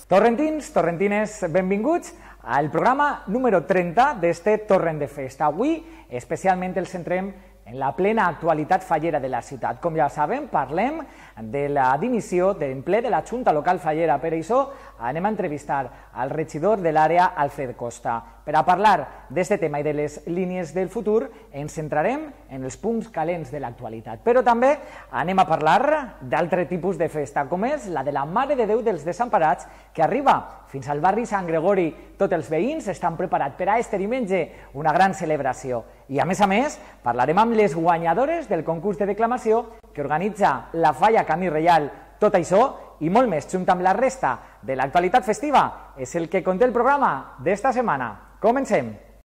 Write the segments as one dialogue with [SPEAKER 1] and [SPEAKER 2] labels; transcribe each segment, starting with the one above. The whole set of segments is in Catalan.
[SPEAKER 1] Torrentins, torrentines, benvinguts al programa número 30 d'este Torrent de Festa. Avui especialment el centrem en la plena actualitat fallera de la ciutat. Com ja sabem, parlem de la dimissió d'en ple de la Junta Local Fallera. Per això anem a entrevistar al regidor de l'àrea, Alfred Costa. Per a parlar d'aquest tema i de les línies del futur, ens centrarem en els punts calents de l'actualitat. Però també anem a parlar d'altre tipus de festa, com és la de la Mare de Déu dels Desemparats, que arriba fins al barri Sant Gregori. Tots els veïns estan preparats per a este diumenge una gran celebració. I a més, parlarem amb les guanyadores del concurs de declamació que organitza la Falla Camí Reial. Tot això i molt més, junt amb la resta de l'actualitat festiva, és el que conté el programa d'esta setmana. Comencem!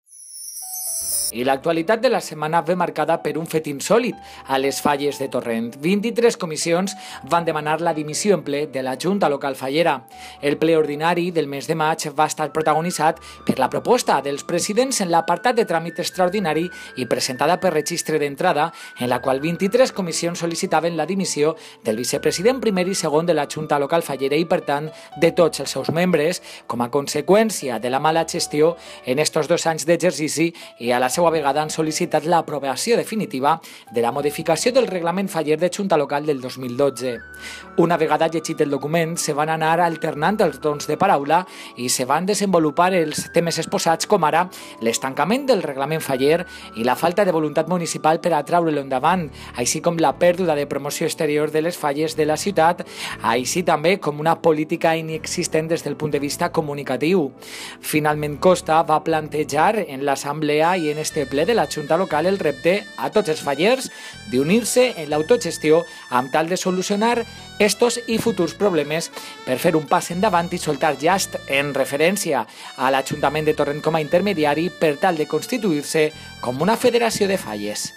[SPEAKER 1] I l'actualitat de la setmana ve marcada per un fet insòlit a les falles de Torrent. 23 comissions van demanar la dimissió en ple de la Junta Local Fallera. El ple ordinari del mes de maig va estar protagonitzat per la proposta dels presidents en l'apartat de tràmit extraordinari i presentada per registre d'entrada, en la qual 23 comissions sol·licitaven la dimissió del vicepresident primer i segon de la Junta Local Fallera i, per tant, de tots els seus membres, com a conseqüència de la mala gestió en estos 2 anys d'exercici, i a la seva vegada han sol·licitat l'aprovació definitiva de la modificació del reglament faller de Junta Local del 2012. Una vegada llegit el document, se van anar alternant els torns de paraula i se van desenvolupar els temes exposats, com ara l'estancament del reglament faller i la falta de voluntat municipal per a traure-lo endavant, així com la pèrdua de promoció exterior de les falles de la ciutat, així també com una política inexistent des del punt de vista comunicatiu. Finalment, Costa va plantejar en l'assemblea i en este ple de la Junta Local el repte a tots els fallers d'unir-se en l'autogestió amb tal de solucionar estos i futurs problemes per fer un pas endavant i soltar llast en referència a l'Ajuntament de Torrent com a intermediari per tal de constituir-se com una federació de falles.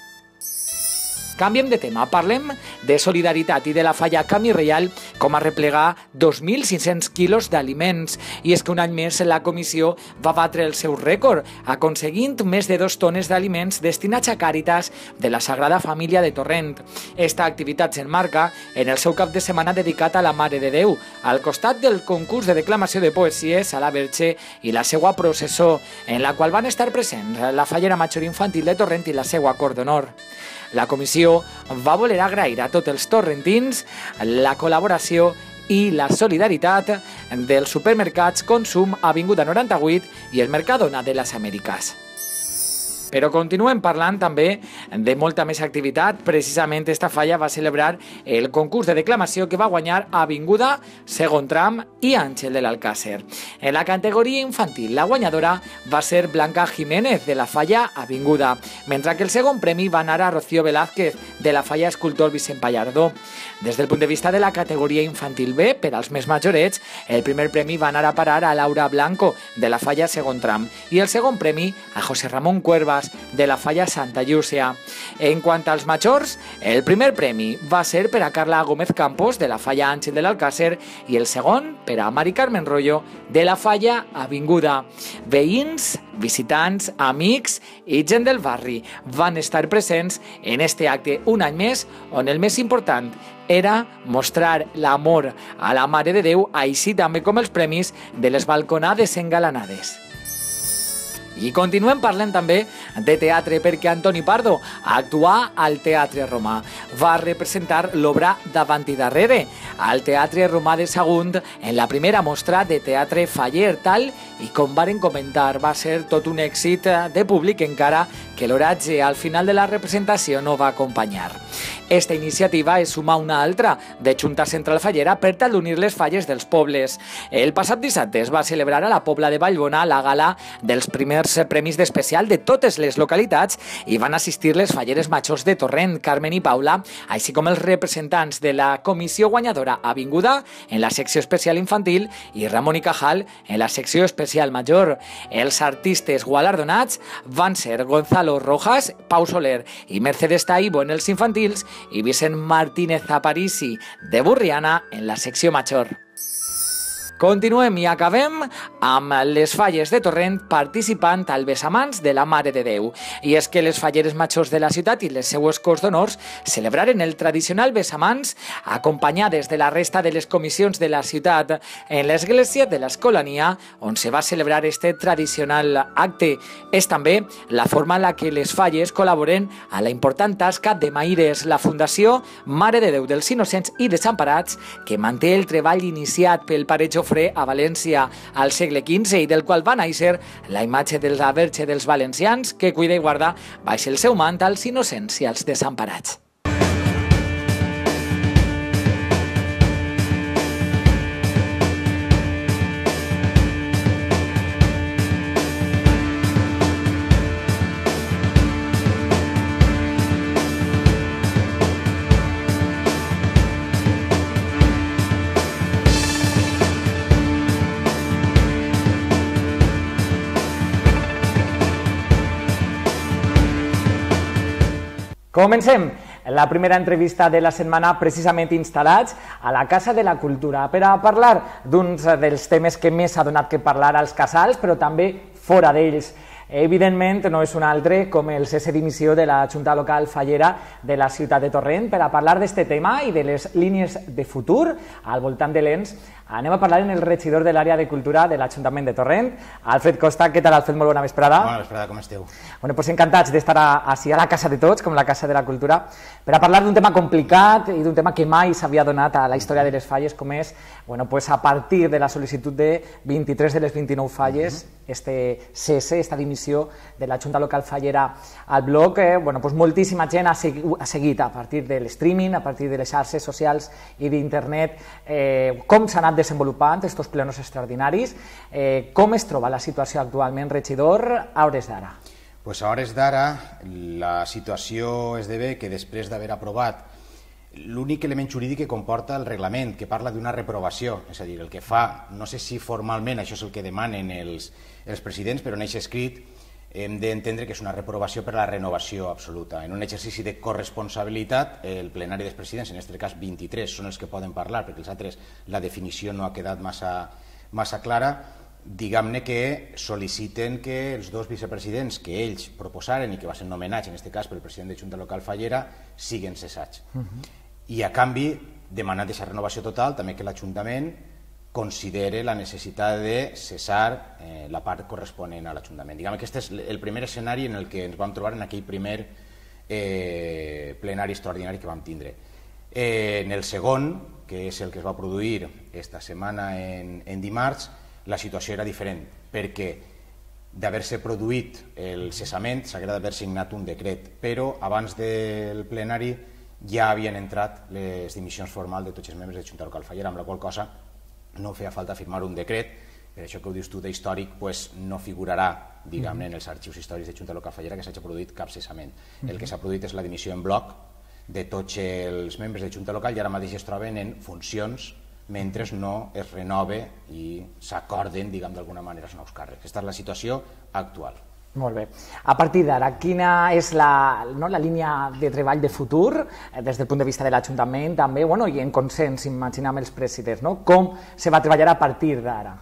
[SPEAKER 1] Canviem de tema, parlem de solidaritat i de la Falla Camí Reial com a replegar 2.500 quilos d'aliments. I és que un any més la comissió va batre el seu rècord, aconseguint més de 2 tones d'aliments destinats a Càritas de la Sagrada Família de Torrent. Esta activitat s'emmarca en el seu cap de setmana dedicat a la Mare de Déu, al costat del concurs de declamació de poesies a la Verge i la seva processó, en la qual van estar presents la Fallera Major Infantil de Torrent i la seva cor d'honor. La comissió va voler agrair a tots els torrentins la col·laboració i la solidaritat dels supermercats Consum, Avinguda 98 i el Mercadona de les Amèriques. Però continuem parlant també de molta més activitat. Precisament esta falla va celebrar el concurs de declamació que va guanyar Avinguda, Segon Tram i Àngel de l'Alcàsser. En la categoria infantil, la guanyadora va ser Blanca Jiménez de la falla Avinguda, mentre que el segon premi va anar a Rocío Velázquez de la falla Escultor Vicent Pallardó. Des del punt de vista de la categoria infantil B, per als més majorets, el primer premi va anar a parar a Laura Blanco de la falla Segon Tram i el segon premi a José Ramón Cuervas de la falla Santa Llúcia. En quant als majors, el primer premi va ser per a Carla Gómez Campos de la falla Àngel de l'Alcàsser i el segon per a Mari Carmen Rollo de la falla Avinguda. Veïns, visitants, amics i gent del barri van estar presents en este acte un any més, on el més important era mostrar l'amor a la Mare de Déu, així també com els premis de les balconades engalanades. I continuem parlant també de teatre, perquè Antoni Pardo actuà al Teatre Romà. Va representar l'obra Davant i Darrere al Teatre Romà de Sagunt en la primera mostra de teatre faller, tal i com varen comentar, va ser tot un èxit de públic, encara que l'oratge al final de la representació no va acompanyar. Esta iniciativa es suma una altra de Junta Central Fallera per tal d'unir les falles dels pobles. El passat dissabte es va celebrar a la Pobla de Vallbona la gala dels primers premis d'especial de totes les localitats i van assistir les falleres majors de Torrent, Carmen i Paula, així com els representants de la comissió guanyadora Avinguda en la secció especial infantil i Ramon i Cajal en la secció especial major. Els artistes guardonats van ser Gonzalo Rojas, Pau Soler i Mercedes Taibo en els infantils i Vicent Martínez Aparici de Burriana en la secció major. Continuem i acabem amb les Falles de Torrent participant al Bessamans de la Mare de Déu. I és que les falleres majors de la ciutat i les seues corts d'honors celebraren el tradicional Bessamans acompanyades de la resta de les comissions de la ciutat en l'església de l'Escolania on se va celebrar este tradicional acte. És també la forma en la que les Falles col·laboren a la important tasca de Maires, la Fundació Mare de Déu dels Innocents i Desemparats, que manté el treball iniciat pel pare Jofré a València al segle XV i del qual va néixer la imatge de la Verge dels Valencians que cuida i guarda baix el seu mant als innocents i als desemparats. Comencem la primera entrevista de la setmana precisament instal·lats a la Casa de la Cultura per a parlar d'uns dels temes que més s'ha donat que parlar als casals, però també fora d'ells. Evidentment, no és un altre com el cese dimissió de la Junta Local Fallera de la ciutat de Torrent. Per a parlar d'aquest tema i de les línies de futur al voltant de l'ENS, anem a parlar amb el regidor de l'àrea de cultura de l'Ajuntament de Torrent, Alfred Costa. Què tal, Alfred? Molt bona vesprada.
[SPEAKER 2] Bona vesprada, com esteu?
[SPEAKER 1] Bueno, pues encantats d'estar així a la Casa de Tots, com la Casa de la Cultura, per a parlar d'un tema complicat i d'un tema que mai s'havia donat a la història de les falles, com és, bueno, pues a partir de la sol·licitud de 23 de les 29 falles, este cese, esta dimissió de la Junta Local Fallera al bloc, bueno, pues moltíssima gent ha seguit a partir de l'streaming, a partir de les xarxes socials i d'internet, com s'han anat desenvolupant estos plenos extraordinaris, com es troba la situació actualment, regidor, a hores d'ara?
[SPEAKER 2] Pues a hores d'ara la situació esdevé que després d'haver aprovat l'únic element jurídic que comporta el reglament, que parla d'una reprovació, és a dir, el que fa, no sé si formalment això és el que demanen els presidents, però en aquest escrit hem d'entendre que és una reprovació per a la renovació absoluta. En un exercici de corresponsabilitat, el plenari dels presidents, en aquest cas 23, són els que poden parlar, perquè els altres la definició no ha quedat massa clara, diguem-ne que sol·liciten que els dos vicepresidents que ells proposaren i que va ser nomenats, en aquest cas pel president de Junta Local Fallera, siguen cessats. I a canvi demanant aquesta renovació total també que l'Ajuntament considere la necessitat de cessar la part corresponent a l'Ajuntament. Diguem que aquest és el primer escenari en el que ens vam trobar en aquell primer plenari extraordinari que vam tindre. En el segon, que és el que es va produir esta setmana en dimarts, la situació era diferent, perquè d'haver-se produït el cessament s'hauria d'haver signat un decret, però abans del plenari ja havien entrat les dimissions formals de tots els membres de Junta Local Fallera, amb la qual cosa no feia falta firmar un decret. Per això que ho dius tu d'històric, no figurarà, diguem-ne, en els arxius històrics de Junta Local Fallera que s'hagi produït cap cessament. El que s'ha produït és la dimissió en bloc de tots els membres de Junta Local i ara mateix es troben en funcions mentre no es renove i s'acorden, diguem, d'alguna manera els nous càrrecs. Aquesta és la situació actual.
[SPEAKER 1] Molt bé. A partir d'ara, quina és la línia de treball de futur des del punt de vista de l'Ajuntament també, i en consens, imaginem, amb els presidents, com se va treballar a partir d'ara?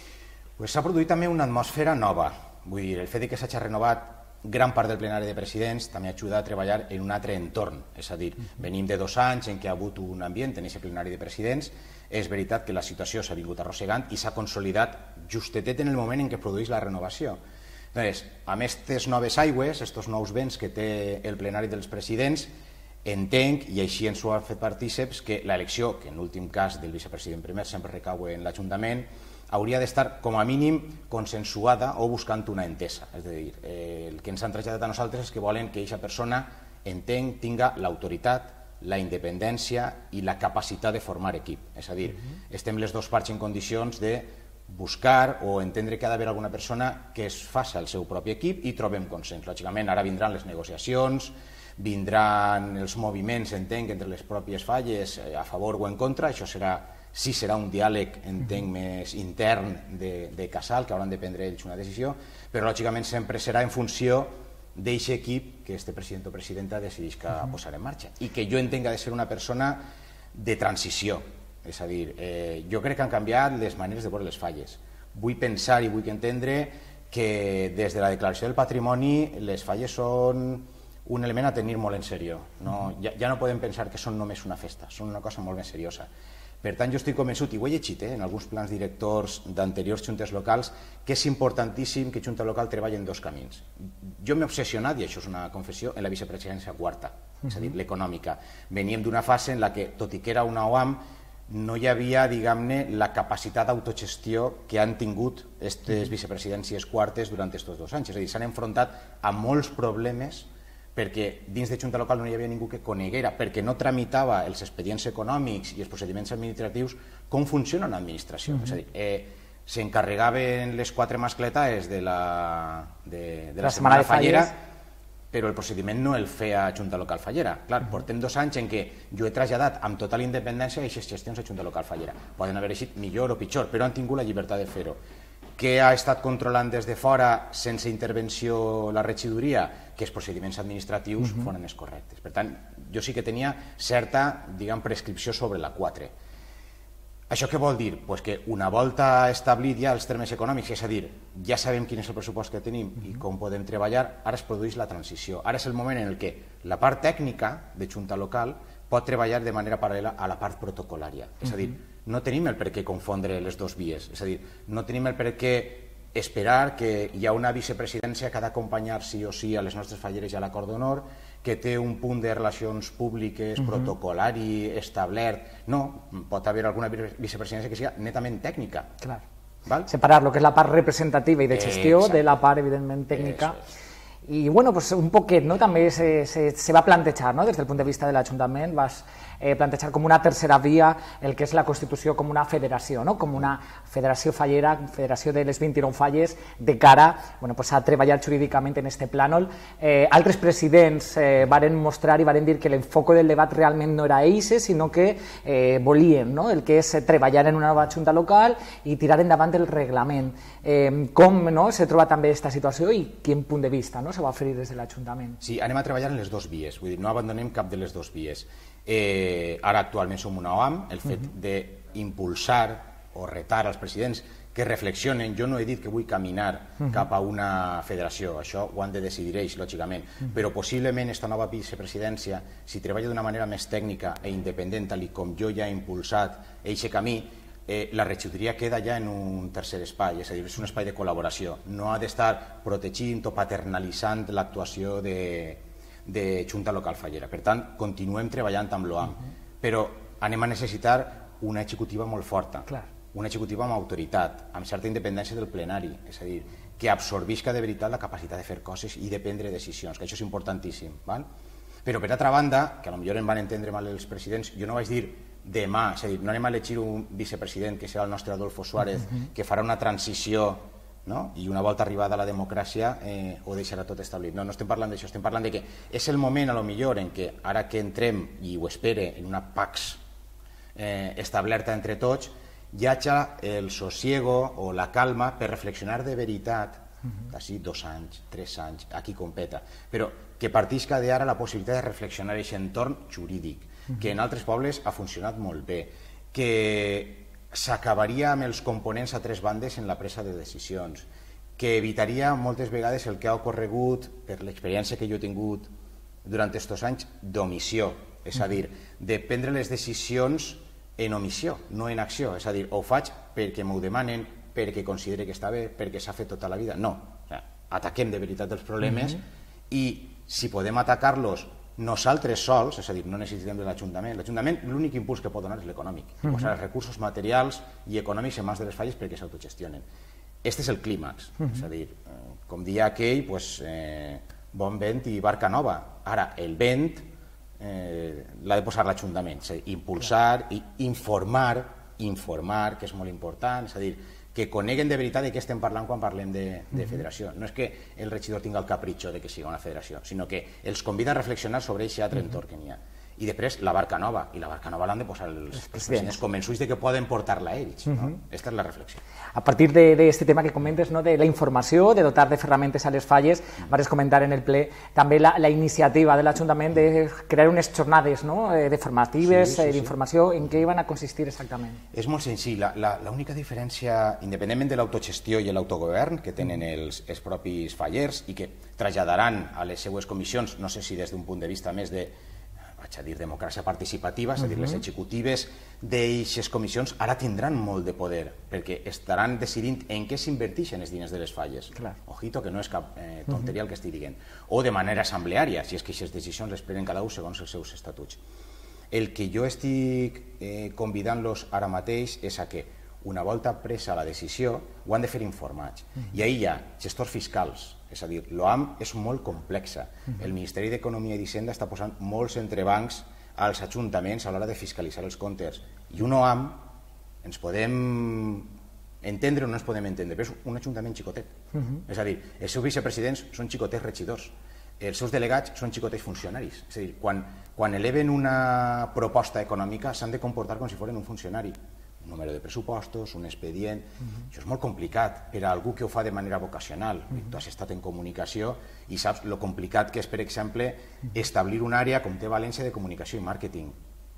[SPEAKER 2] S'ha produït també una atmosfera nova. Vull dir, el fet que s'hagi renovat gran part del plenari de presidents també ajuda a treballar en un altre entorn. És a dir, venim de 2 anys en què ha hagut un ambient en aquest plenari de presidents. És veritat que la situació s'ha vingut arrossegant i s'ha consolidat justetet en el moment en què produeix la renovació. Doncs, amb aquestes noves aigües, aquests nous vents que té el plenari dels presidents, entenc, i així ens ho han fet partíceps, que l'elecció, que en l'últim cas del vicepresident primer sempre recau en l'Ajuntament, hauria d'estar com a mínim consensuada o buscant una entesa. És a dir, el que ens han traslladat a nosaltres és que volen que aquesta persona tinga l'autoritat, la independència i la capacitat de formar equip. És a dir, estem les dues parts en condicions de buscar o entendre que ha d'haver alguna persona que es faci el seu propi equip i trobem consens. Lògicament, ara vindran les negociacions, vindran els moviments, entenc, entre les pròpies falles a favor o en contra. Això sí serà un diàleg, entenc, més intern de casal, que hauran de prendre ells una decisió, però lògicament sempre serà en funció d'aquest equip que este president o presidenta decideix que posarà en marxa i que jo entenc que ha de ser una persona de transició. És a dir, jo crec que han canviat les maneres de veure les falles. Vull pensar i vull entendre que des de la declaració del patrimoni les falles són un element a tenir molt en sèrio. Ja no podem pensar que són només una festa, són una cosa molt més seriosa. Per tant, jo estic convençut, i ho he llegit en alguns plans directors d'anteriors juntes locals, que és importantíssim que Junta Local treballi en dos camins. Jo m'he obsessionat, i això és una confessió, en la vicepresidència quarta, és a dir, l'econòmica. Veníem d'una fase en la que, tot i que era una OAM, no hi havia, diguem-ne, la capacitat d'autogestió que han tingut aquestes vicepresidències quartes durant aquests 2 anys. És a dir, s'han enfrontat a molts problemes perquè dins de Junta Local no hi havia ningú que coneguera, perquè no tramitava els expedients econòmics i els procediments administratius com funciona una administració. És a dir, s'encarregaven les 4 mascletades de la setmana fallera, però el procediment no el feia Junta Local Fallera. Clar, portem 2 anys en què jo he traslladat amb total independència aquestes gestions a Junta Local Fallera. Poden haver eixit millor o pitjor, però han tingut la llibertat de fer-ho. Què ha estat controlant des de fora sense intervenció la regidoria? Que els procediments administratius foren els correctes. Per tant, jo sí que tenia certa, diguem, prescripció sobre la 4. Això què vol dir? Pues que una volta establit ja els termes econòmics, és a dir, ja sabem quin és el pressupost que tenim i com podem treballar, ara es produeix la transició. Ara és el moment en què la part tècnica de Junta Local pot treballar de manera paral·lela a la part protocolària. És a dir, no tenim el per què confondre les dues vies. És a dir, no tenim el per què esperar que hi ha una vicepresidència que ha d'acompanyar sí o sí a les nostres falleres i a l'acord d'honor, que té un punt de relacions públiques, protocolari, establert. No, pot haver alguna vicepresidència que sigui netament tècnica.
[SPEAKER 1] Clar. Separar lo que és la part representativa i de gestió de la part, evidentment, tècnica. I, bueno, pues un poquet, no? També se va plantejar, no? Des del punt de vista de l'Ajuntament, vas plantejar com una tercera via el que és la Constitució com una federació, no? Com una federació fallera, federació de les 29 falles, de cara, bueno, pues a treballar jurídicament en este plànol. Altres presidents varen mostrar i varen dir que l'enfoc del debat realment no era eixe, sinó que volien, no? El que és treballar en una nova Junta Local i tirar endavant el reglament. Com, no? Se troba també aquesta situació i quin punt de vista, no? Se va oferir des de l'Ajuntament.
[SPEAKER 2] Sí, anem a treballar en les dues vies, vull dir, no abandonem cap de les dues vies. Ara actualment som una OAM, el fet d'impulsar o retar als presidents que reflexionen, jo no he dit que vull caminar cap a una federació, això ho han de decidir ells, lògicament, però possiblement aquesta nova vicepresidència, si treballa d'una manera més tècnica i independent, tal com jo ja he impulsat aquest camí, la regidoria queda ja en un tercer espai, és a dir, és un espai de col·laboració, no ha d'estar protegint o paternalitzant l'actuació de Junta Local Fallera. Per tant, continuem treballant amb l'OAM, però anem a necessitar una executiva molt forta, una executiva amb autoritat, amb certa independència del plenari, és a dir, que absorbisca de veritat la capacitat de fer coses i de prendre decisions, que això és importantíssim. Però per altra banda, que potser em van entendre mal els presidents, jo no vaig dir demà, és a dir, no anem a elegir un vicepresident que serà el nostre Adolfo Suárez, que farà una transició i una volta arribada a la democràcia ho deixarà tot establit. No estem parlant d'això, estem parlant de que és el moment a lo millor en què ara que entrem, i ho espere, en una pax establerta entre tots, hi hagi el sosiego o la calma per reflexionar de veritat, d'ací 2 anys, 3 anys, a qui competa, però que partisca d'ara la possibilitat de reflexionar aquest entorn jurídic, que en altres pobles ha funcionat molt bé, que s'acabaria amb els components a 3 bandes en la presa de decisions, que evitaria moltes vegades el que ha ocorregut, per l'experiència que jo he tingut durant aquests anys, d'omissió, és a dir, de prendre les decisions en omissió, no en acció, és a dir, ho faig perquè m'ho demanen, perquè considere que està bé, perquè s'ha fet tota la vida. No, ataquem de veritat els problemes i si podem atacar-los nosaltres sols, és a dir, no necessitem de l'Ajuntament. L'Ajuntament l'únic impuls que pot donar és l'econòmic, posar els recursos materials i econòmics en mans de les falles perquè s'autogestionen. Este és el clímax, és a dir, com dia aquell, bon vent i barca nova. Ara, el vent l'ha de posar l'Ajuntament, és a dir, impulsar i informar, que és molt important, és a dir, que coneguen de veritat de què estem parlant quan parlem de federació. No és que el regidor tingui el capritxo de que sigui una federació, sinó que els convida a reflexionar sobre aquest altre entorn que n'hi ha. I després la barca nova, i la barca nova l'han de posar els presidents convençuts de que poden portar-la ells. Aquesta és la reflexió.
[SPEAKER 1] A partir d'aquest tema que comentes, de la informació, de dotar de ferramentes a les falles, vas comentar en el ple també la iniciativa de l'Ajuntament de crear unes jornades de formatives, d'informació. En què van a consistir exactament?
[SPEAKER 2] És molt senzill. L'única diferència, independentment de l'autogestió i l'autogovern que tenen els propis fallers i que traslladaran a les seues comissions, no sé si des d'un punt de vista més de, vaig a dir, democràcia participativa, és a dir, les executives d'eixes comissions ara tindran molt de poder, perquè estaran decidint en què s'inverteixen els diners de les falles. Ojito, que no és cap tonteria el que estic dient. O de manera assembleària, si és que aquestes decisions les prenen cada un segons els seus estatuts. El que jo estic convidant-los ara mateix és a que, una volta presa la decisió, ho han de fer informats. I ahir hi ha gestors fiscals, és a dir, l'OAM és molt complexa. El Ministeri d'Economia i d'Hisenda està posant molts entrebancs als ajuntaments a l'hora de fiscalitzar els comptes. I un OAM ens podem entendre o no ens podem entendre, però és un ajuntament xicotet. És a dir, els seus vicepresidents són xicotets regidors, els seus delegats són xicotets funcionaris. És a dir, quan eleven una proposta econòmica s'han de comportar com si fossin un funcionari. Un número de pressupostos, un expedient. Això és molt complicat per a algú que ho fa de manera vocacional. Tu has estat en comunicació i saps lo complicat que és, per exemple, establir una àrea com té València de comunicació i màrqueting.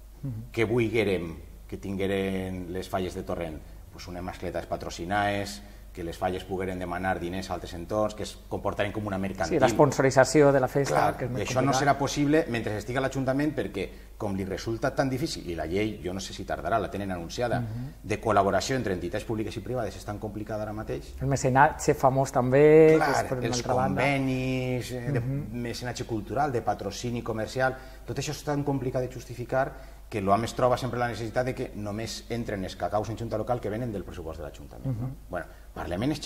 [SPEAKER 2] Què vulguérem que tingueren les falles de Torrent? Pues unes mascletes patrocinades, que les falles pogueren demanar diners a altres entorns, que es comportaren com una mercantil.
[SPEAKER 1] Sí, la sponsorització de la festa, que és més
[SPEAKER 2] això no serà possible mentre estigui a l'Ajuntament, perquè com li resulta tan difícil, i la llei, jo no sé si tardarà, la tenen anunciada, de col·laboració entre entitats públiques i privades és tan complicada ara mateix.
[SPEAKER 1] El mecenatge famós també.
[SPEAKER 2] Clar, els convenis de mecenatge cultural, de patrocini comercial, tot això és tan complicat de justificar que l'OAM es troba sempre la necessitat de que només entren els cacaus en junta local que venen del pressupost de l'Ajuntament. Parlem en els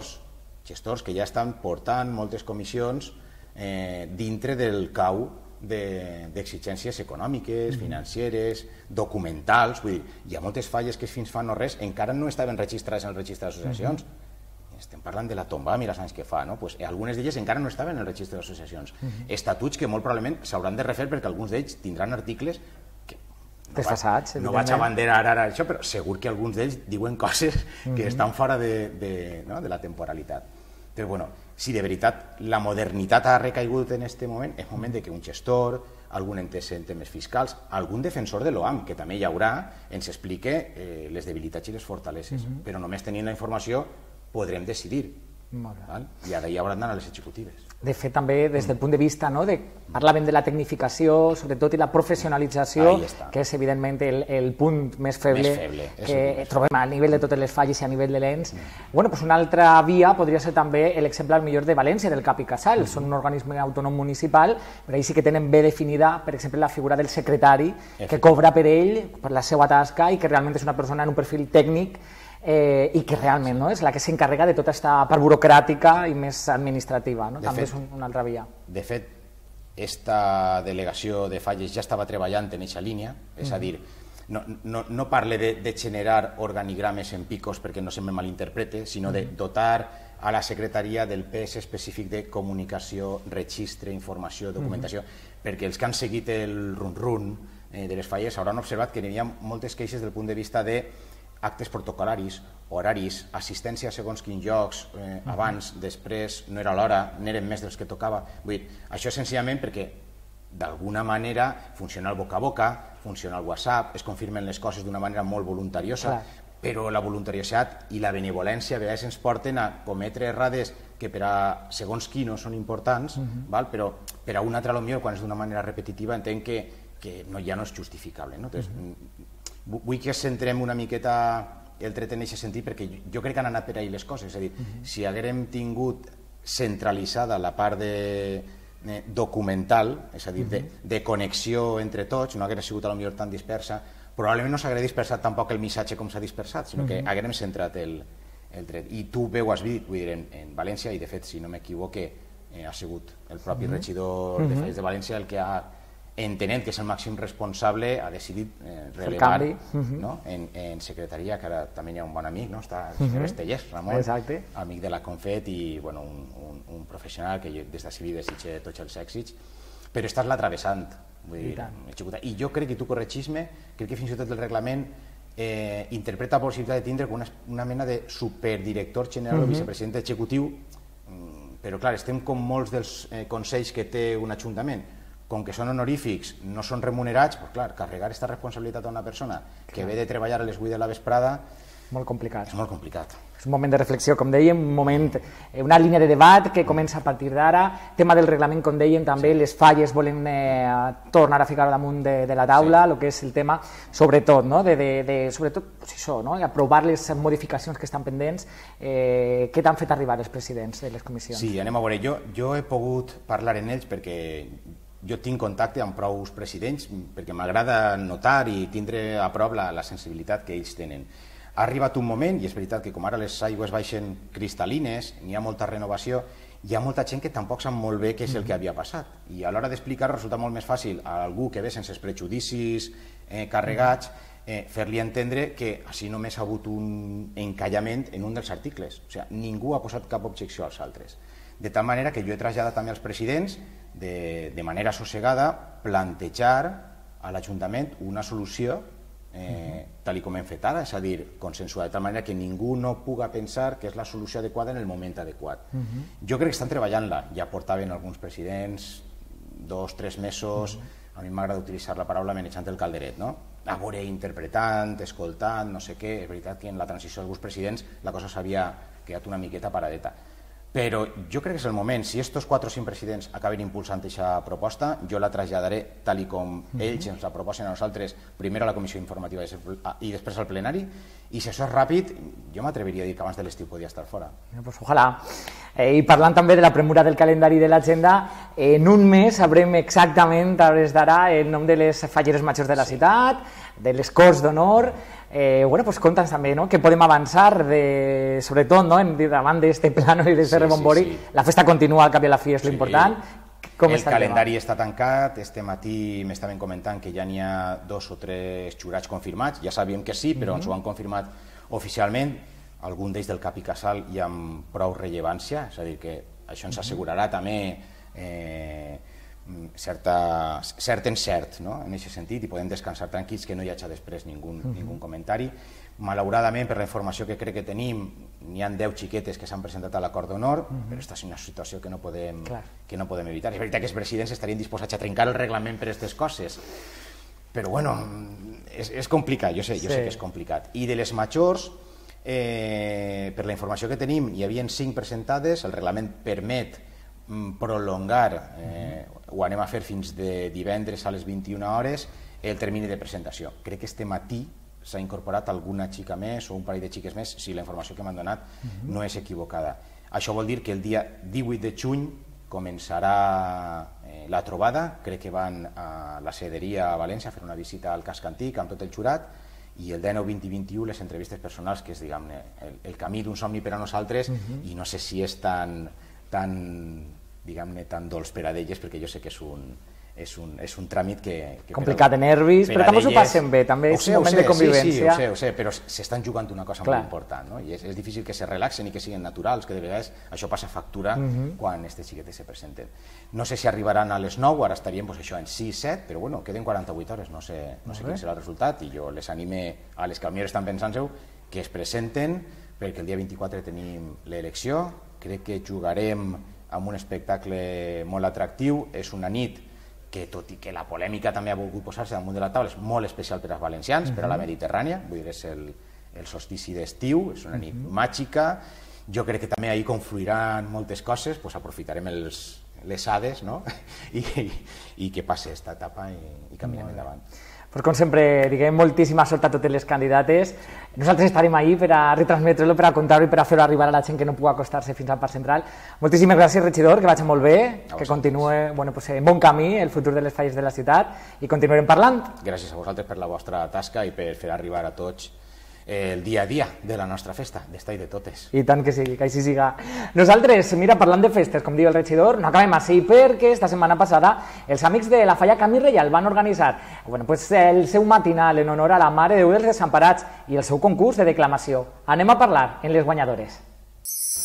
[SPEAKER 2] gestors que ja estan portant moltes comissions dintre del cau d'exigències econòmiques, financeres, documentals. Vull dir, hi ha moltes falles que fins fa no res encara no estaven registrades en el registre d'associacions. Estem parlant de la tomba, mira els anys que fa, no? Algunes d'elles encara no estaven en el registre d'associacions. Estatuts que molt probablement s'hauran de refer perquè alguns d'ells tindran articles
[SPEAKER 1] desfasats.
[SPEAKER 2] No vaig a banderar ara això, però segur que alguns d'ells diuen coses que estan fora de la temporalitat. Però, bueno, si de veritat la modernitat ha recaigut en aquest moment, és moment de que un gestor, algun entès en temes fiscals, algun defensor de l'OAM, que també hi haurà, ens explique les debilitats i les fortaleses. Però només tenint la informació podrem decidir. I ara hi hauran d'anar les executives.
[SPEAKER 1] De fet, també des del punt de vista, parlaven de la tecnificació, sobretot, i la professionalització, que és evidentment el punt més feble que trobem a nivell de totes les falles i a nivell de l'ENS. Una altra via podria ser també l'exemple millor de València, del Cap i Casal. Són un organisme autònom municipal, però ahí sí que tenen bé definida, per exemple, la figura del secretari, que cobra per ell, per la seva tasca, i que realment és una persona en un perfil tècnic i que realment és la que s'encarrega de tota aquesta part burocràtica i més administrativa. També és una altra via.
[SPEAKER 2] De fet, aquesta delegació de falles ja estava treballant en aquesta línia, és a dir, no parle de generar organigrames en picos perquè no se me malinterprete, sinó de dotar a la secretaria del pes específic de comunicació, registre, informació, documentació, perquè els que han seguit el run-run de les falles hauran observat que hi havia moltes queixes del punt de vista de actes protocolaris, horaris, assistència a segons quins llocs, abans, després, no era l'hora, n'eren més dels que tocava. Vull dir, això senzillament perquè d'alguna manera funciona el boca a boca, funciona el WhatsApp, es confirmen les coses d'una manera molt voluntariosa, però la voluntariositat i la benevolència a vegades ens porten a cometre errades que per a segons qui no són importants, però per a un altre potser quan és d'una manera repetitiva entenc que ja no és justificable. Vull que centrem una miqueta el tret en aquest sentit perquè jo crec que han anat per ahir les coses. És a dir, si haguérem tingut centralitzada la part documental, és a dir, de connexió entre tots, no hagués sigut potser tan dispersa, probablement no s'hagués dispersat tampoc el missatge com s'ha dispersat, sinó que haguérem centrat el tret. I tu bé ho has dit, vull dir, en València, i de fet, si no m'equivoque, ha sigut el propi regidor de Falles de València el que ha entenent que és el màxim responsable, ha decidit relevar en secretaria, que ara també hi ha un bon amic, està el senyor Estellers, Ramon, amic de la Confet i un professional que des d'ací li desitge tots els èxits, però esta és la travessant. I jo crec, i tu corregis-me, crec que fins i tot el reglament interpreta la possibilitat de tindre una mena de superdirector general o vicepresident executiu, però clar, estem com molts dels consells que té un ajuntament, com que són honorífics, no són remunerats, doncs clar, carregar aquesta responsabilitat a una persona que ve de treballar a les 8 de la vesprada
[SPEAKER 1] molt complicat.
[SPEAKER 2] És molt complicat.
[SPEAKER 1] És un moment de reflexió, com dèiem, una línia de debat que comença a partir d'ara. Tema del reglament, com dèiem, també les falles volem tornar a ficar damunt de la taula, el que és el tema, sobretot, aprovar les modificacions que estan pendents. Què t'han fet arribar els presidents de les comissions?
[SPEAKER 2] Sí, anem a veure. Jo he pogut parlar en ells perquè jo tinc contacte amb prou presidents, perquè m'agrada notar i tindre a prop la sensibilitat que ells tenen. Ha arribat un moment, i és veritat que com ara les aigües baixen cristal·lines, n'hi ha molta renovació, hi ha molta gent que tampoc sap molt bé què és el que havia passat. I a l'hora d'explicar resulta molt més fàcil a algú que ve sense els prejudicis carregats fer-li entendre que així només ha hagut un encallament en un dels articles. O sigui, ningú ha posat cap objecció als altres. De tal manera que jo he traslladat també als presidents de manera assossegada plantejar a l'Ajuntament una solució tal com hem fet ara, és a dir, consensuada, de tal manera que ningú no puga pensar que és la solució adequada en el moment adequat. Jo crec que estan treballant-la, ja portaven alguns presidents 2-3 mesos, a mi m'agrada utilitzar la paraula manejant el calderet, no? A veure, interpretant, escoltant, no sé què, és veritat que en la transició d'alguns presidents la cosa s'havia quedat una miqueta paradeta. Però jo crec que és el moment, si estos 4 o 5 presidents acaben impulsant aquesta proposta, jo la traslladaré tal com ells ens la proposen a nosaltres, primer a la comissió informativa i després al plenari, i si això és ràpid, jo m'atreviria a dir que abans de l'estiu podia estar fora.
[SPEAKER 1] Pues ojalà. I parlant també de la premura del calendari de l'agenda, en un mes sabrem exactament, a hores d'ara, el nom de les falleres majors de la ciutat, de les Corts d'Honor. Pues conta'ns també què podem avançar, sobretot davant d'aquest plano i d'aquest rebombori. La festa continua, al cap i a la fi és l'important.
[SPEAKER 2] El calendari està tancat, este matí m'estaven comentant que ja n'hi ha 2 o 3 jurats confirmats, ja sabíem que sí, però ens ho han confirmat oficialment, algun d'ells del cap i casal i amb prou rellevància, és a dir, que això ens assegurarà també cert encert en aquest sentit i podem descansar tranquils que no hi hagi després ningú comentari. Malauradament, per la informació que crec que tenim, n'hi ha 10 xiquetes que s'han presentat a l'acord d'honor, però aquesta és una situació que no podem evitar. És veritat que els presidents estarien disposats a trencar el reglament per aquestes coses, però bueno, és complicat, jo sé que és complicat. I de les majors, per la informació que tenim, hi havia 5 presentades, el reglament permet prolongar, ho anem a fer fins de divendres a les 21 hores, el termini de presentació. Crec que este matí s'ha incorporat alguna xica més o un parell de xiques més, si la informació que m'han donat no és equivocada. Això vol dir que el dia 18 de juny començarà la trobada, crec que van a la Sederia a València a fer una visita al casc antic amb tot el jurat, i el 19, 20 i 21 les entrevistes personals, que és el camí d'un somni per a nosaltres, i no sé si és tan dolç per a d'elles, perquè jo sé que és un tràmit que...
[SPEAKER 1] Complicat de nervis, però també s'ho passen bé, també és un moment de convivència.
[SPEAKER 2] Sí, ho sé, però s'estan jugant una cosa molt important, i és difícil que se relaxen i que siguin naturals, que de vegades això passa factura quan aquestes xiquetes se presenten. No sé si arribaran a les 9, ara estaríem això en 6-7, però bueno, queden 48 hores, no sé quin serà el resultat, i jo les anime a les que potser estan pensant-se que es presenten, perquè el dia 24 tenim l'elecció, crec que jugarem amb un espectacle molt atractiu, és una nit que, tot i que la polèmica també ha volgut posar-se damunt de la taula, és molt especial per als valencians, per a la Mediterrània, vull dir, és el solstici d'estiu, és una nit màgica, jo crec que també ahir confluiran moltes coses, aprofitarem les hades i que passi aquesta etapa i caminem endavant.
[SPEAKER 1] Pues com sempre, diguem, moltíssima sort a totes les candidates. Nosaltres estarem ahí per a retransmetre-lo, per a contar-ho i per a fer-ho arribar a la gent que no pugui acostar-se fins al Parc Central. Moltíssimes gràcies, regidor, que vagi molt bé, que continuï en bon camí el futur de les falles de la ciutat i continuarem parlant.
[SPEAKER 2] Gràcies a vosaltres per la vostra tasca i per fer arribar a tots el dia a dia de la nostra festa, d'estar i de totes.
[SPEAKER 1] I tant que sí, que així siga. Nosaltres, mira, parlant de festes, com diu el regidor, no acabem així perquè esta setmana passada els amics de la Falla Camí Reial van organitzar el seu matinal en honor a la Mare de Déu dels Desemparats i el seu concurs de declamació. Anem a parlar en les guanyadores.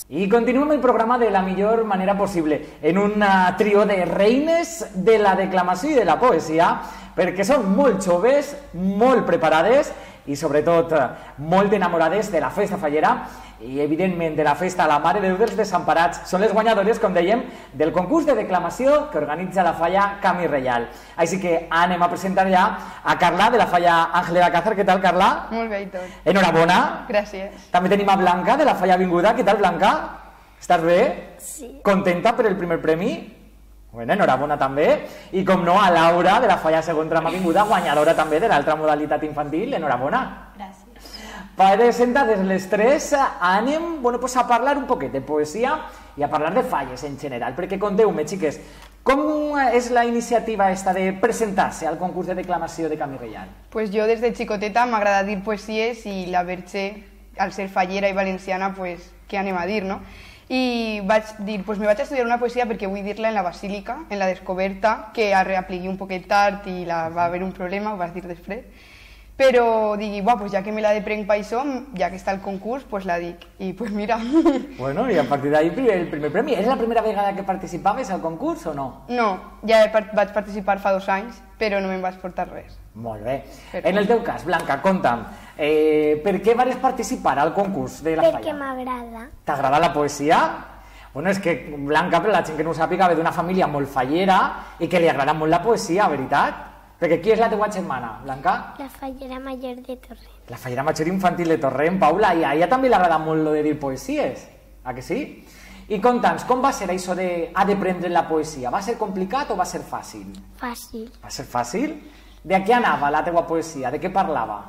[SPEAKER 1] I continuem el programa de la millor manera possible, en un trio de reines de la declamació i de la poesia, perquè són molt joves, molt preparades i sobretot molt enamorades de la festa fallera i evidentment de la festa a la Mare de Déu dels Desemparats. Són les guanyadores, com dèiem, del concurs de declamació que organitza la Falla Camí Reial. Així que anem a presentar ja a Carla de la Falla Àngel de Alcázar. Què tal, Carla?
[SPEAKER 3] Molt bé i tot.
[SPEAKER 1] Enhorabona.
[SPEAKER 3] Gràcies.
[SPEAKER 1] També tenim a Blanca de la Falla Avinguda. Què tal, Blanca? Estàs bé?
[SPEAKER 4] Sí.
[SPEAKER 1] Contenta per el primer premi? Bueno, enhorabona també. I com no, a Laura de la Falla Segon Tram Avinguda, guanyadora també de l'altra modalitat infantil. Enhorabona.
[SPEAKER 4] Gràcies.
[SPEAKER 1] Presentades les tres, anem a parlar un poquet de poesia i a parlar de falles en general, perquè conteu-me, xiques, com és la iniciativa esta de presentar-se al concurs de declamació de Camí Reial?
[SPEAKER 3] Pues jo des de xicoteta m'agrada dir poesies i la Merche, al ser fallera i valenciana, pues, què anem a dir, no? I vaig dir, pues me vaig estudiar una poesia perquè vull dir-la en la Basílica, en la descoberta, que a reapliqui un poquet tard i va haver un problema, ho vas dir després. Però digui, pues ja que me la de prenc pa això, ja que està el concurs, pues la dic. I pues mira.
[SPEAKER 1] Bueno, i a partir d'ahí el primer premi. És la primera vegada que participaves al concurs o no?
[SPEAKER 3] No, ja vaig participar fa 2 anys, però no me'n vaig portar res.
[SPEAKER 1] Molt bé. En el teu cas, Blanca, conta'm, per què vas participar al concurs de la Falla?
[SPEAKER 4] Perquè m'agrada.
[SPEAKER 1] T'agrada la poesia? Bueno, és que Blanca, per la gent que no ho sàpiga, ve d'una família molt fallera i que li agrada molt la poesia, veritat? Perquè qui és la teua germana, Blanca?
[SPEAKER 4] La fallera major de Torrent.
[SPEAKER 1] La fallera major infantil de Torrent, Paula, i a ella també li agrada molt lo de dir poesies, a que sí? I conta'ns, com va ser això d'aprendre la poesia? Va ser complicat o va ser fàcil?
[SPEAKER 4] Fàcil.
[SPEAKER 1] Va ser fàcil? De què anava la teua poesia? De què parlava?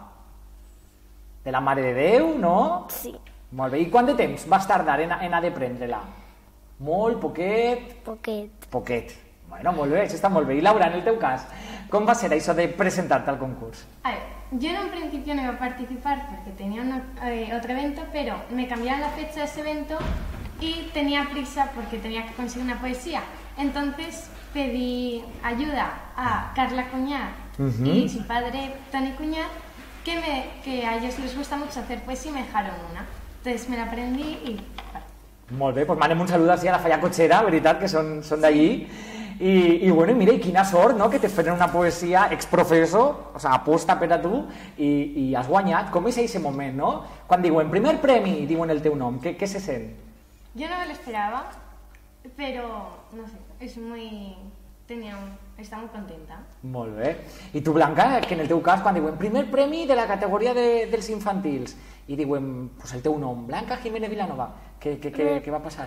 [SPEAKER 1] De la Mare de Déu, no?
[SPEAKER 4] Sí.
[SPEAKER 1] Molt bé. I quant de temps vas tardar en d'aprendre-la? Molt, poquet?
[SPEAKER 4] Poquet.
[SPEAKER 1] Poquet. Bueno, molt bé, això està molt bé. I Laura, en el teu cas, com va ser això de presentar-te al concurs?
[SPEAKER 5] A ver, yo en un principio no iba a participar porque tenía otro evento, pero me cambiaron la fecha de ese evento y tenía prisa porque tenía que conseguir una poesía. Entonces pedí ayuda a Carla Cuñat y su padre Toni Cuñat, que a ellos les gusta mucho hacer poesía y me dejaron una. Entonces me la aprendí y...
[SPEAKER 1] Molt bé, doncs mandem un salut així a la Falla Cotxera, veritat, que són d'allí. I bueno, mira, i quina sort, no?, que te feren una poesia exprofeso, o sea, aposta per a tu, i has guanyat. Com és aquest moment, no? Quan diuen primer premi, diuen el teu nom, què se sent?
[SPEAKER 5] Yo no me lo esperaba, pero no sé, estaba muy contenta.
[SPEAKER 1] Molt bé. I tu, Blanca, que en el teu cas, quan diuen primer premi de la categoria dels infantils, i diuen pues, el teu nom, Blanca Jiménez Vilanova, què va passar?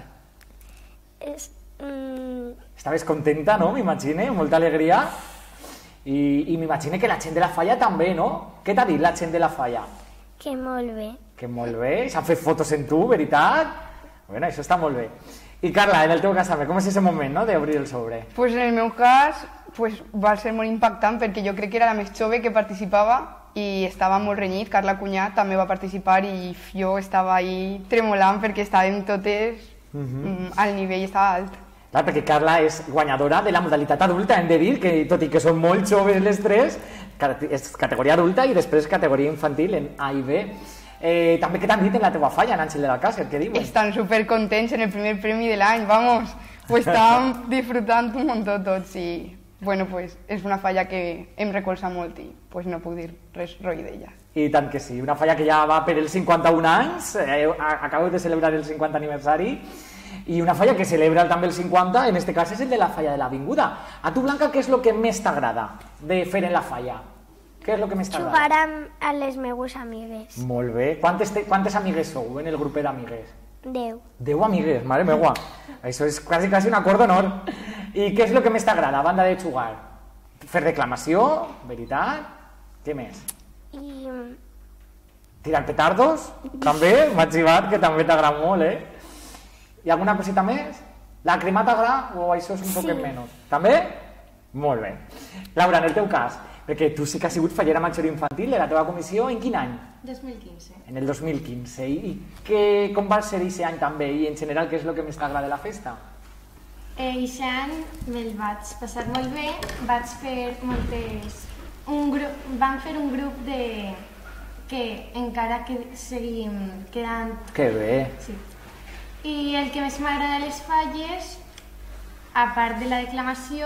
[SPEAKER 1] Estaves contenta, no? M'imagine, molta alegria. I m'imagine que la gent de la Falla també, no? Què t'ha dit la gent de la Falla?
[SPEAKER 4] Que molt bé.
[SPEAKER 1] Que molt bé, s'han fet fotos en tu, veritat? Bueno, això està molt bé. I Carla, en el teu cas també, com és aquest moment, no?, d'obrir el sobre?
[SPEAKER 3] Pues en el meu cas va ser molt impactant perquè jo crec que era la més jove que participava i estava molt renyit. Carla Cunyat també va participar i jo estava ahí tremolant perquè estàvem totes al nivell, estava alt.
[SPEAKER 1] Clar, perquè Carla és guanyadora de la modalitat adulta, hem de dir, que tot i que són molt joves les tres, és categoria adulta i després categoria infantil en A i B. També què t'han dit en la teua Falla, en Àngel de l'Alcázar, què diuen?
[SPEAKER 3] Estan supercontents en el primer premi de l'any, vamos, pues estàvem disfrutant un muntó tots i bueno, pues és una Falla que em recolza molt i pues no puc dir res roi d'ella.
[SPEAKER 1] I tant que sí, una Falla que ja va per els 51 anys, acabo de celebrar el 50 aniversari, i una Falla que celebra també el 50, en este cas és el de la Falla de l'Avinguda. A tu, Blanca, què és el que més t'agrada de fer en la Falla? Què és el que més t'agrada?
[SPEAKER 4] Jugar amb les meves amigues.
[SPEAKER 1] Molt bé. Quantes amigues sou en el grupet d'amigues?
[SPEAKER 4] 10.
[SPEAKER 1] 10 amigues, mare meva. Això és quasi un acord d'honor. I què és el que més t'agrada, a banda de jugar? Fer declamació, veritat? Què més?
[SPEAKER 4] I
[SPEAKER 1] Tirar petardos? També? M'ha xivat, que també t'agrada molt, I alguna cosita més? La crema t'agrada o això és un poquet menys? També? Molt bé. Laura, en el teu cas, perquè tu sí que has sigut fallera major infantil de la teva comissió, en quin any?
[SPEAKER 5] 2015.
[SPEAKER 1] En el 2015. Com va ser aquest any també? I en general, què és el que més t'agrada de la festa?
[SPEAKER 5] Aquest any me'l vaig passar molt bé, vaig fer vam fer un grup que encara que seguim quedant...
[SPEAKER 1] Que bé.
[SPEAKER 5] Sí. I el que més m'agrada de les falles, a part de la declamació,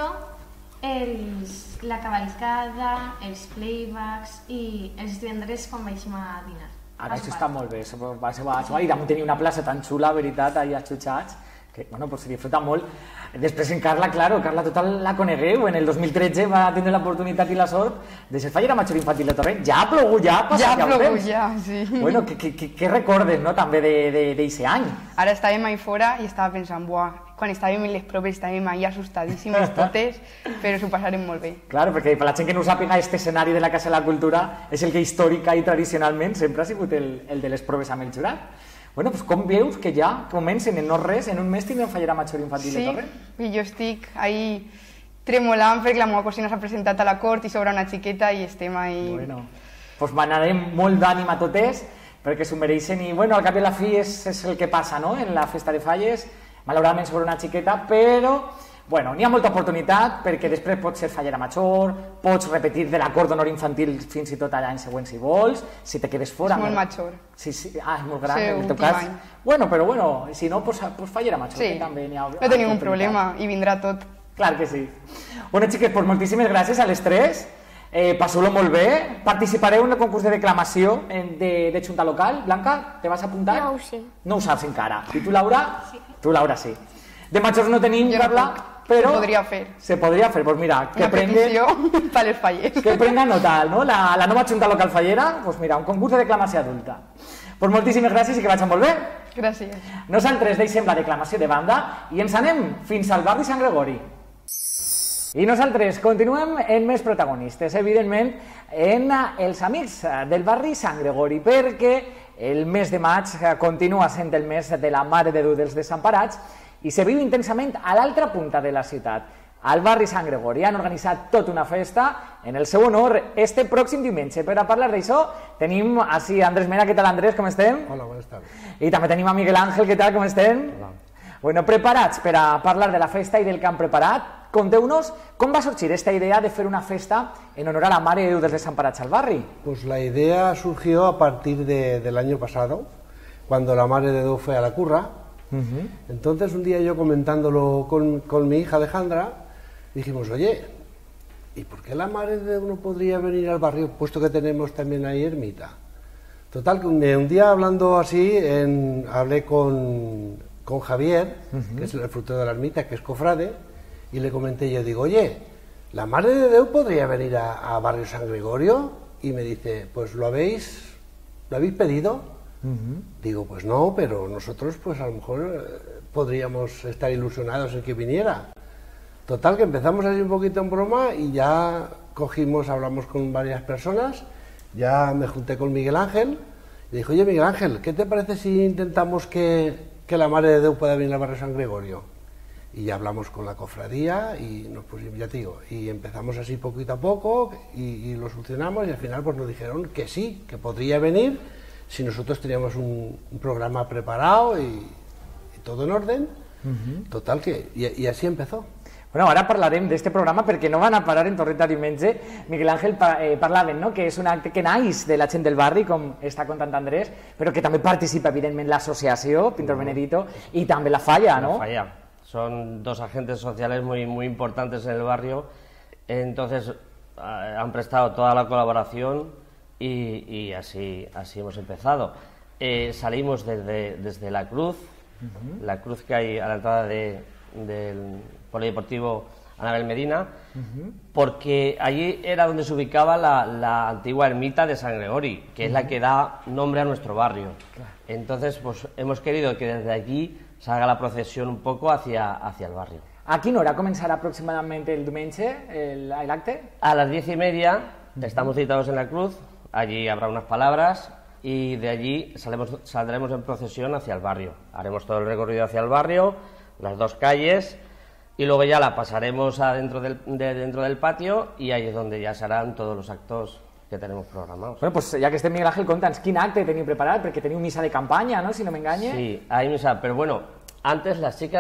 [SPEAKER 5] la cavalcada, els playbacks i els divendres quan baixem a dinar.
[SPEAKER 1] Ara, això està molt bé, i damunt tenir una plaça tan xula, veritat, allà xutxats, que, bueno, pues se disfruta molt. Després en Carla, claro, Carla total la conegueu, en el 2013 va tindre l'oportunitat i la sort de ser fallera major infantil de Torrent. Ja ha plogut, ja ha passat ja el temps.
[SPEAKER 3] Ja, sí.
[SPEAKER 1] Bueno, què recordes, no, també d'aquest any?
[SPEAKER 3] Ara estàvem ahí fora i estava pensant, buah, quan estàvem en les proves estàvem ahí assustadíssimes totes, però s'ho passarem molt bé.
[SPEAKER 1] Claro, perquè per la gent que no ho sàpiga, este escenari de la Casa de la Cultura és el que històrica i tradicionalment sempre ha sigut el de les proves amb el jurat. Bueno, pues com veus que ja comencen en no res, en un mes tindrem fallera major infantil de Torrent?
[SPEAKER 3] Sí, i jo estic ahí tremolant perquè la meva cosina s'ha presentat a la cort i sobra una xiqueta i estem ahí...
[SPEAKER 1] Bueno, pues manarem molt d'ànim a totes perquè s'ho mereixen i, bueno, al cap i a la fi és el que passa, no?, en la festa de falles, malauradament sobre una xiqueta, però... Bueno, n'hi ha molta oportunitat perquè després pots ser fallera major, pots repetir de l'acord d'honor infantil fins i tot a l'any següent si vols, si te quedes fora...
[SPEAKER 3] És molt major.
[SPEAKER 1] Sí, és molt gran,
[SPEAKER 3] sí,
[SPEAKER 1] en el teu cas.
[SPEAKER 3] Any.
[SPEAKER 1] Bueno, però bueno, si no, pues fallera major.
[SPEAKER 3] Sí,
[SPEAKER 1] també ha
[SPEAKER 3] no tenim un problema i vindrà tot.
[SPEAKER 1] Clar que sí. Bueno, xiques, pues moltíssimes gràcies a les tres. Passeu-lo molt bé. Participareu en el concurs de declamació de Junta Local. Blanca, te vas a apuntar?
[SPEAKER 4] No ho sé.
[SPEAKER 1] No ho saps encara. I tu, Laura? Sí. Tu, Laura, sí. De majors no tenim, Carla, però...
[SPEAKER 3] Se podria fer.
[SPEAKER 1] Se podria fer, pues mira, que
[SPEAKER 3] una petició per les falles.
[SPEAKER 1] Que prenga nota, no? La nova Junta Local Fallera, pues mira, un concurs de declamació adulta. Pues moltíssimes gràcies i que vagi molt bé.
[SPEAKER 3] Gràcies.
[SPEAKER 1] Nosaltres deixem la declamació de banda i ens anem fins al barri Sant Gregori. I nosaltres continuem en més protagonistes, evidentment, en els amics del barri Sant Gregori, perquè el mes de maig continua sent el mes de la Mare de Déu dels Desemparats i se viu intensament a l'altra punta de la ciutat. Al barri Sant Gregori han organitzat tota una festa en el seu honor este pròxim diumenge. Per a parlar d'això tenim així a Andrés Mena. Què tal, Andrés? Com estem?
[SPEAKER 6] Hola, buenas tardes.
[SPEAKER 1] I també tenim a Miguel Ángel. Què tal? Com estem?
[SPEAKER 6] Hola.
[SPEAKER 1] Bueno, preparats per a parlar de la festa i del que han preparat. Conteu-nos com va sorgir esta idea de fer una festa en honor a la Mare de Déu dels Desemparats al barri.
[SPEAKER 6] Pues la idea surgió a partir del año pasado, cuando la Madre de Déu fue a la curra. Entonces un día yo comentándolo con mi hija Alejandra, dijimos, oye, ¿y por qué la Madre de Déu no podría venir al barrio, puesto que tenemos también ahí ermita? Total, que un día hablando así, hablé con Javier, que es el frutero de la ermita, que es cofrade, y le comenté, yo digo, oye, ¿la Madre de Déu podría venir a Barrio San Gregorio? Y me dice, pues ¿lo habéis pedido? Digo, pues no, pero nosotros pues a lo mejor podríamos estar ilusionados en que viniera. Total, que empezamos así un poquito en broma y ya hablamos con varias personas, ya me junté con Miguel Ángel y dije, oye Miguel Ángel, ¿qué te parece si intentamos que la Madre de Déu pueda venir al barrio San Gregorio? Y ya hablamos con la cofradía y nos pusimos, ya te digo, y empezamos así poquito a poco y lo solucionamos y al final pues nos dijeron que sí, que podría venir si nosotros teníamos un programa preparado y todo en orden. Total, que y así empezó.
[SPEAKER 1] Bueno, ara parlarem d'este programa perquè no van a parar en Torreta diumenge. Miguel Ángel parlaven, no?, que és un acte que naix de la gent del barri, com està contant Andrés, però que també participa, evidentment, l'associació Pintor Benedito i també la Falla, ¿no?
[SPEAKER 7] La Falla. Son dos agentes sociales muy importantes en el barrio, entonces han prestado toda la colaboración y así hemos empezado. Salimos desde la cruz que hay a la entrada del Polideportivo Anabel Medina, porque allí era donde se ubicaba la antigua ermita de San Gregori, que es la que da nombre a nuestro barrio. Entonces, pues hemos querido que desde allí salga la procesión un poco hacia el barrio.
[SPEAKER 1] ¿A qué hora comenzará aproximadamente el diumenge el acte?
[SPEAKER 7] A las 10:30 estamos citados en la cruz, allí habrá unas palabras y de allí saldremos en procesión hacia el barrio. Haremos todo el recorrido hacia el barrio, las dos calles, y luego ya la pasaremos dentro del patio y ahí es donde ya se harán todos los actos que tenemos programados.
[SPEAKER 1] Bueno, pues ya que esté Miguel Ángel, conta'ns quin acte teniu preparat, perquè teniu misa de campaña, ¿no?, si no me engañe.
[SPEAKER 7] Sí, hay misa, pero bueno, antes las chicas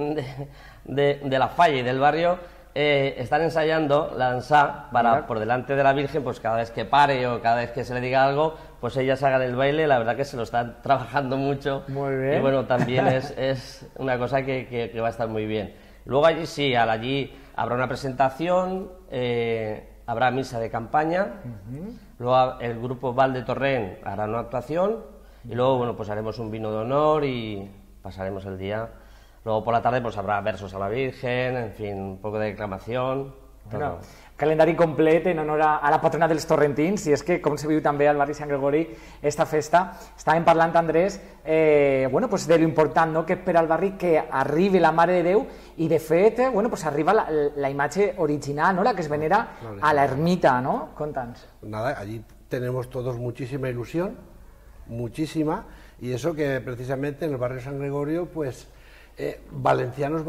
[SPEAKER 7] de la Falla y del barrio están ensayando la danza para por delante de la Virgen, pues cada vez que pare o cada vez que se le diga algo, pues ellas hagan el baile, la verdad que se lo están trabajando mucho.
[SPEAKER 1] Muy bien.
[SPEAKER 7] Y bueno, también es una cosa que va a estar muy bien. Luego allí sí, allí habrá una presentación, habrá misa de campaña, luego el grupo Val de Torrent hará una actuación y luego, bueno, pues haremos un vino de honor y pasaremos el día. Luego por la tarde pues habrá versos a la Virgen, en fin, un poco de declamación.
[SPEAKER 1] Bueno, calendari complet en honor a la patrona dels torrentins, i és que, com se viu també al barri Sant Gregori esta festa, estàvem parlant, Andrés, bueno, pues de lo important, no?, que per al barri que arribi la Mare de Déu, i de fet, bueno, pues arriba la imatge original, ¿no?, la que es venera a la ermita, ¿no? Conta'ns.
[SPEAKER 6] Nada, allí tenemos todos muchísima ilusión, muchísima, y eso que precisamente en el barrio San Gregorio, pues, valencianos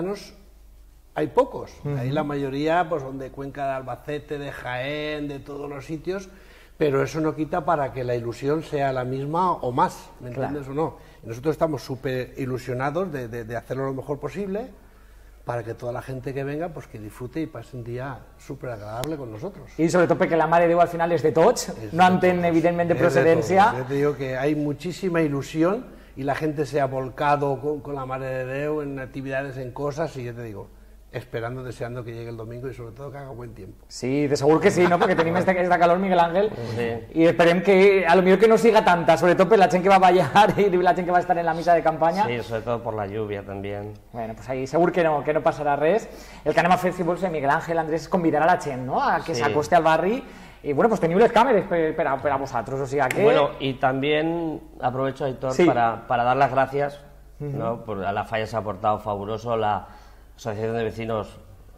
[SPEAKER 6] hay pocos, ahí la mayoría pues son de Cuenca de Albacete, de Jaén, de todos los sitios, pero eso no quita para que la ilusión sea la misma o más, ¿me entiendes o no? Y nosotros estamos súper ilusionados de hacerlo lo mejor posible para que toda la gente que venga pues que disfrute y pase un día súper agradable con nosotros.
[SPEAKER 1] I sobretot perquè la Mare de Déu al final és de tots, no entén evidentment de procedència.
[SPEAKER 6] Yo te digo que hay muchísima ilusión y la gente se ha volcado con la Mare de Déu en actividades, en cosas, y yo te digo, esperando, deseando que llegue el domingo y sobre todo que haga buen tiempo.
[SPEAKER 1] Sí, de segur que sí, no?, perquè tenim esta calor, Miguel Ángel, i esperem que a lo millor que no siga tanta, sobretot per la gent que va a ballar y la gent que va a estar en la misa de campaña.
[SPEAKER 7] Sí, sobre todo por la lluvia también.
[SPEAKER 1] Bueno, pues ahí segur que no passarà res. El que anem a fer, si vols, Miguel Ángel, Andrés, és convidar a la gent, no?, a que s'acoste al barri. Y bueno, pues teniu les càmeres per a vosaltres, o sea que...
[SPEAKER 7] Bueno, y también aprovecho, Aitor, para dar las gracias, ¿no?, por a la falla se ha portado fabuloso, la Asociación de Vecinos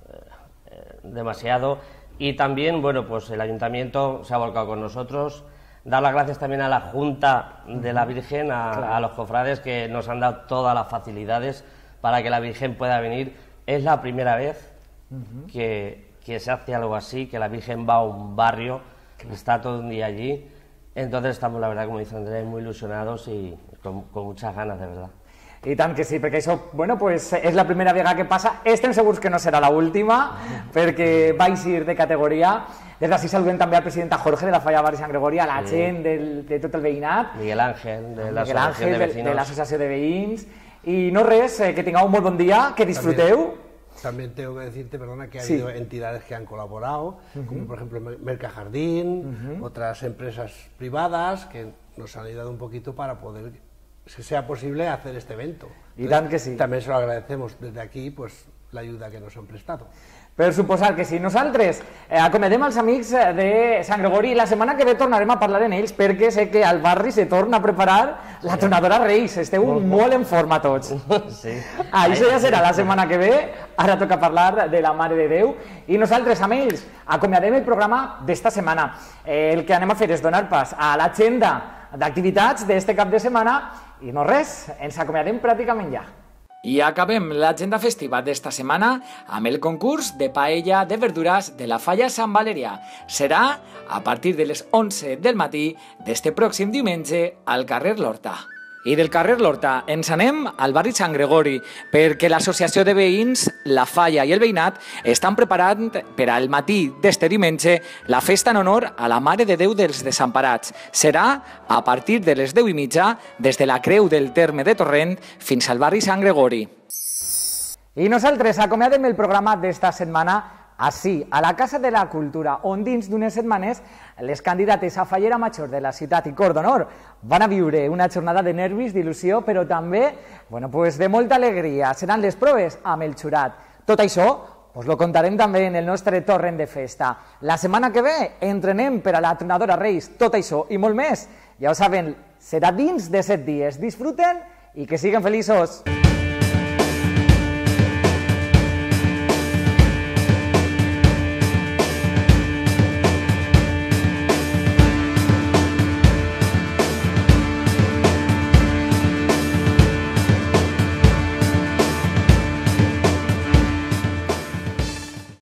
[SPEAKER 7] demasiado, y también, bueno, pues el Ayuntamiento se ha volcado con nosotros. Dar las gracias también a la Junta de la Virgen, a los cofrades que nos han dado todas las facilidades para que la Virgen pueda venir. Es la primera vez que se hace algo así, que la Virgen va a un barrio, está todo un día allí. Entonces estamos, la verdad, como dice Andrés, muy ilusionados y con muchas ganas, de verdad.
[SPEAKER 1] I tant que sí, perquè això, bueno, pues és la primera vegada que passa, estem segurs que no serà l'última, perquè va eixir de categoria. Des d'ací saludem també al president Jorge de la Falla Barri Sant Gregori, a la gent de tot el veïnat,
[SPEAKER 7] Miguel Ángel, de l'Associació
[SPEAKER 1] de Veïns, i no res, que tingueu un molt bon dia, que disfruteu.
[SPEAKER 6] También tengo que decirte, perdona, que ha habido entidades que han colaborado, como por ejemplo Mercajardín, otras empresas privadas que nos han ayudado un poquito para poder, si sea posible, hacer este evento.
[SPEAKER 1] I tant que sí.
[SPEAKER 6] También se lo agradecemos desde aquí, pues, la ayuda que nos han prestado.
[SPEAKER 1] Per suposar que sí. Nosaltres acomiadem els amics de Sant Gregori i la setmana que ve tornarem a parlar en ells perquè sé que al barri se torna a preparar la tronadora Reis. Esteu molt en forma tots.
[SPEAKER 7] Sí.
[SPEAKER 1] Això ja serà la setmana que ve. Ara toca parlar de la Mare de Déu. I nosaltres amb ells acomiadem el programa d'esta setmana. El que anem a fer és donar pas a l'agenda d'activitats d'este cap de setmana i no res, ens acomiadem pràcticament ja. I acabem l'agenda festiva d'esta setmana amb el concurs de paella de verdures de la Falla Sant Valerià. Serà a partir de les 11 del matí d'este pròxim diumenge al carrer L'Horta. I del carrer L'Horta ens anem al barri Sant Gregori perquè l'associació de veïns, la Falla i el veïnat estan preparant per al matí d'este diumenge la festa en honor a la Mare de Déu dels Desemparats. Serà a partir de les 10:30 des de la Creu del Terme de Torrent fins al barri Sant Gregori. I nosaltres acomiadem el programa d'esta setmana així, a la Casa de la Cultura, on dins d'unes setmanes les candidates a Fallera Major de la ciutat i Cor d'Honor van a viure una jornada de nervis, d'il·lusió, però també de molta alegria. Seran les proves amb el jurat. Tot això us lo contarem també en el nostre torrent de festa. La setmana que ve entrenem per a la tronadora Reis. Tot això i molt més, ja ho saben, serà dins de 7 dies. Disfruten i que siguen feliços.